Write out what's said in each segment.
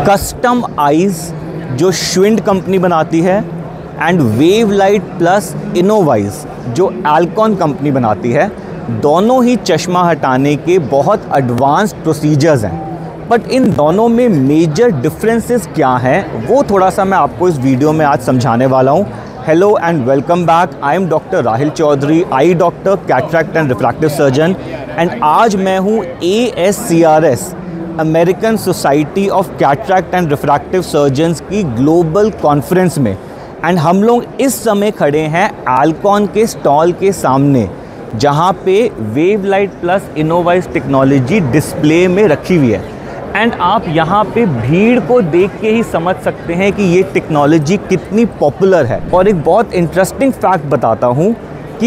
Custom eyes जो श्विंड company बनाती है and WaveLight plus InnoVeyes जो अल्कॉन कंपनी बनाती है, दोनों ही चश्मा हटाने के बहुत एडवांस्ड प्रोसीजर्स हैं। बट इन दोनों में मेजर डिफरेंसेस क्या हैं वो थोड़ा सा मैं आपको इस वीडियो में आज समझाने वाला हूँ। Hello and welcome back. I am doctor Rahil Chaudhary, eye doctor, cataract and refractive surgeon, and आज मैं हूँ ASCRS American society of cataract and refractive surgeons की ग्लोबल कॉन्फ्रेंस में। एंड हम लोग इस समय खड़े हैं अल्कॉन के स्टॉल के सामने, जहाँ पे WaveLight plus InnoVeyes technology display में रखी हुई है। एंड आप यहाँ पे भीड़ को देख के ही समझ सकते हैं कि ये टेक्नोलॉजी कितनी पॉपुलर है। और एक बहुत इंटरेस्टिंग फैक्ट बताता हूँ कि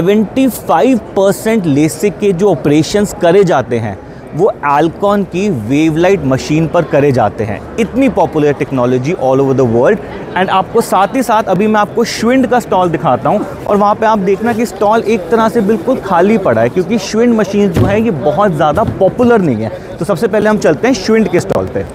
75% लेसिक के जो ऑपरेशंस करे जाते हैं वो अल्कॉन की वेवलाइट मशीन पर करे जाते हैं। इतनी popular technology all over the world. And आपको साथ ही साथ अभी मैं आपको श्विंड का स्टॉल दिखाता हूँ, और वहाँ पे आप देखना कि स्टॉल एक तरह से बिल्कुल खाली पड़ा है, क्योंकि श्विंड मशीन जो है ये बहुत ज़्यादा पॉपुलर नहीं है। तो सबसे पहले हम चलते हैं श्विंड के स्टॉल पे।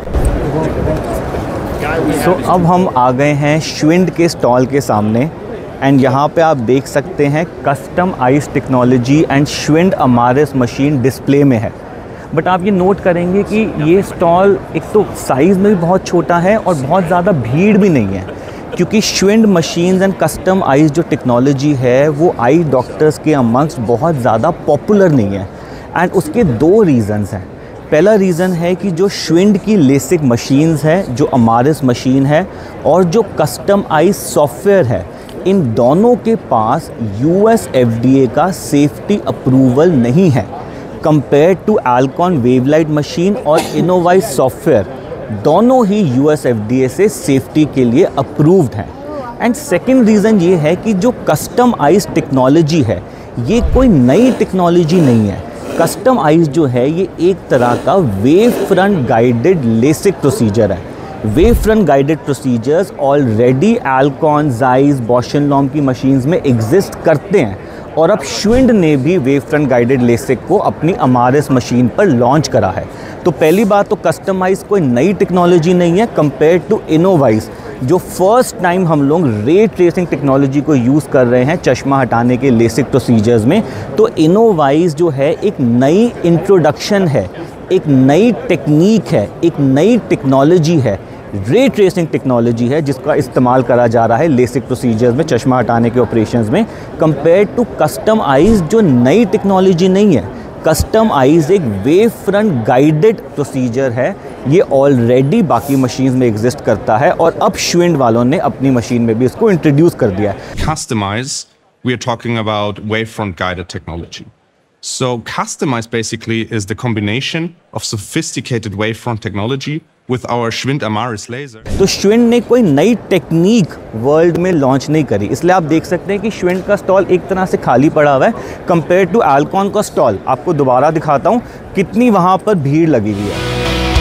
अब हम आ गए हैं श्विंड के स्टॉल के सामने, एंड यहाँ पे आप देख सकते हैं custom eyes technology and Schwind Amaris machine display में है। बट आप ये नोट करेंगे कि ये स्टॉल एक तो साइज़ में भी बहुत छोटा है और बहुत ज़्यादा भीड़ भी नहीं है, क्योंकि Schwind machines and custom eyes जो टेक्नोलॉजी है वो आई डॉक्टर्स के अमंग्स बहुत ज़्यादा पॉपुलर नहीं है। एंड उसके दो रीज़न्स हैं। पहला रीज़न है कि जो श्विंड की लेसिक मशीन्स है, जो अमारिस मशीन है, और जो कस्टम आइज सॉफ्टवेयर है, इन दोनों के पास US FDA का सेफ्टी अप्रूवल नहीं है compare to Alcon WaveLight machine और इनोवाइज सॉफ्टवेयर। दोनों ही US FDA से सेफ्टी के लिए अप्रूव्ड हैं। एंड सेकेंड रीज़न ये है कि जो कस्टम आइज टेक्नोलॉजी है ये कोई नई टेक्नोलॉजी नहीं है। कस्टम आइज जो है ये एक तरह का wavefront guided LASIK procedure है। Wavefront guided procedures already Alcon, Zeiss, Bausch and Lomb की मशीन्स में एग्जिस्ट करते हैं, और अब श्विंड ने भी वेव फ्रंट गाइडेड लेसिक को अपनी अमारिस मशीन पर लॉन्च करा है। तो पहली बात तो कस्टमाइज कोई नई टेक्नोलॉजी नहीं है कंपेयर टू इनोवाइज, जो फर्स्ट टाइम हम लोग रे ट्रेसिंग टेक्नोलॉजी को यूज़ कर रहे हैं चश्मा हटाने के लेसिक प्रोसीजर्स में। तो इनोवाइज जो है एक नई इंट्रोडक्शन है, एक नई टेक्निक है, एक नई टेक्नोलॉजी है, रे ट्रेसिंग टेक्नोलॉजी है, जिसका इस्तेमाल करा जा रहा है लेसिक प्रोसीजर्स में, चश्मा हटाने के ऑपरेशंस में, कंपेयर टू कस्टम आइज जो नई टेक्नोलॉजी नहीं है। कस्टम आइज एक वेव फ्रंट गाइडेड प्रोसीजर है, ये ऑलरेडी बाकी मशीन्स में एग्जिस्ट करता है, और अब श्विंड वालों ने अपनी मशीन में भी इसको इंट्रोड्यूस कर दिया है। Customize, we are talking about wavefront guided technology. So Customize basically is the combination of sophisticated wavefront technology with our Schwind Amaris laser. तो श्विंड ने कोई नई टेक्निक वर्ल्ड में लॉन्च नहीं करी, इसलिए आप देख सकते हैं कि श्विंड का स्टॉल एक तरह से खाली पड़ा हुआ है कंपेयर टू अल्कॉन का स्टॉल। आपको दोबारा दिखाता हूँ कितनी वहाँ पर भीड़ लगी हुई है।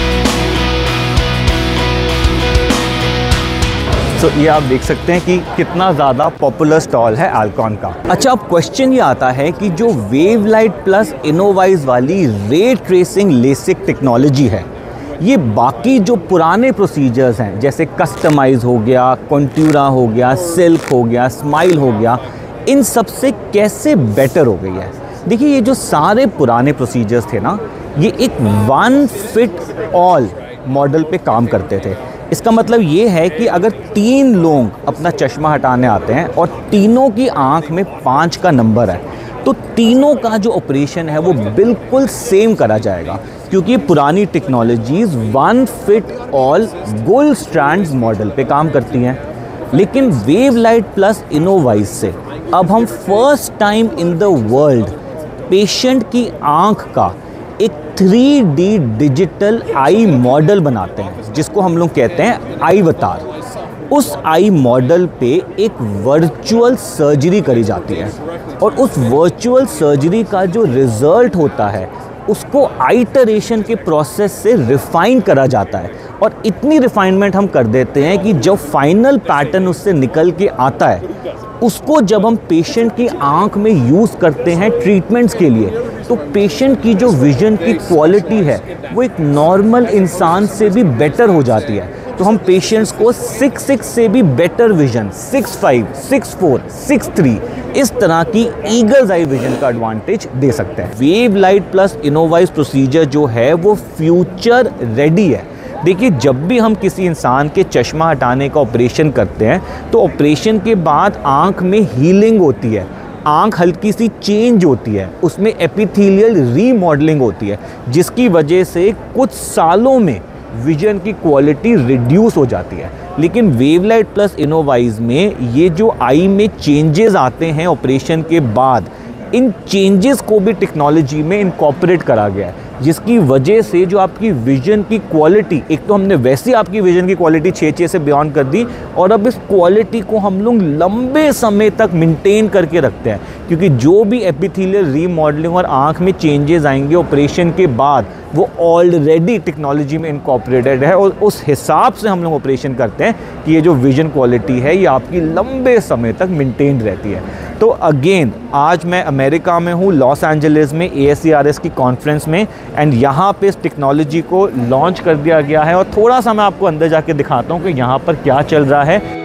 तो ये आप देख सकते हैं कि कितना ज़्यादा पॉपुलर स्टॉल है अल्कॉन का। अच्छा, अब क्वेश्चन ये आता है कि जो वेव लाइट प्लस इनोवाइज वाली रे ट्रेसिंग लेसिक टेक्नोलॉजी है, ये बाकी जो पुराने प्रोसीजर्स हैं जैसे कस्टमाइज हो गया, कॉन्ट्यूरा हो गया, सिल्क हो गया, स्माइल हो गया, इन सब से कैसे बेटर हो गई है। देखिए, ये जो सारे पुराने प्रोसीजर्स थे ना, ये एक वन फिट ऑल मॉडल पे काम करते थे। इसका मतलब ये है कि अगर 3 लोग अपना चश्मा हटाने आते हैं और तीनों की आंख में 5 का नंबर है, तो तीनों का जो ऑपरेशन है वो बिल्कुल सेम करा जाएगा, क्योंकि पुरानी technologies one fit all gold strands model पे काम करती हैं। लेकिन वेव लाइट प्लस इनोवाइज से अब हम first time in the world patient की आंख का एक 3D डिजिटल आई मॉडल बनाते हैं, जिसको हम लोग कहते हैं आईवतार। उस आई मॉडल पे एक वर्चुअल सर्जरी करी जाती है, और उस वर्चुअल सर्जरी का जो रिज़ल्ट होता है उसको आइटरेशन के प्रोसेस से रिफाइन करा जाता है। और इतनी रिफाइनमेंट हम कर देते हैं कि जब फाइनल पैटर्न उससे निकल के आता है, उसको जब हम पेशेंट की आंख में यूज़ करते हैं ट्रीटमेंट्स के लिए, तो पेशेंट की जो विज़न की क्वालिटी है वो एक नॉर्मल इंसान से भी बेटर हो जाती है। तो हम पेशेंट्स को 6/6 से भी बेटर विजन, 6/5, 6/4, 6/3 इस तरह की ईगल्स आई विजन का एडवांटेज दे सकते हैं। WaveLight plus InnovEyes procedure जो है वो फ्यूचर रेडी है। देखिए, जब भी हम किसी इंसान के चश्मा हटाने का ऑपरेशन करते हैं तो ऑपरेशन के बाद आँख में हीलिंग होती है, आँख हल्की सी चेंज होती है, उसमें एपिथेलियल रीमॉडलिंग होती है, जिसकी वजह से कुछ सालों में विजन की क्वालिटी रिड्यूस हो जाती है। लेकिन वेवलाइट प्लस इनोवाइज में ये जो आई में चेंजेस आते हैं ऑपरेशन के बाद, इन चेंजेस को भी टेक्नोलॉजी में इनकॉर्पोरेट करा गया है, जिसकी वजह से जो आपकी विजन की क्वालिटी, एक तो हमने वैसे आपकी विजन की क्वालिटी 6/6 से बियॉन्ड कर दी, और अब इस क्वालिटी को हम लोग लंबे समय तक मेंटेन करके रखते हैं, क्योंकि जो भी एपिथेलियल रीमॉडलिंग और आँख में चेंजेस आएंगे ऑपरेशन के बाद, वो ऑलरेडी टेक्नोलॉजी में इनकॉर्पोरेटेड है, और उस हिसाब से हम लोग ऑपरेशन करते हैं कि ये जो विजन क्वालिटी है ये आपकी लंबे समय तक मेंटेन रहती है। तो अगेन, आज मैं अमेरिका में हूँ, लॉस एंजलिस में ASCRS की कॉन्फ्रेंस में, एंड यहाँ पे इस टेक्नोलॉजी को लॉन्च कर दिया गया है। और थोड़ा सा मैं आपको अंदर जाके दिखाता हूँ कि यहाँ पर क्या चल रहा है।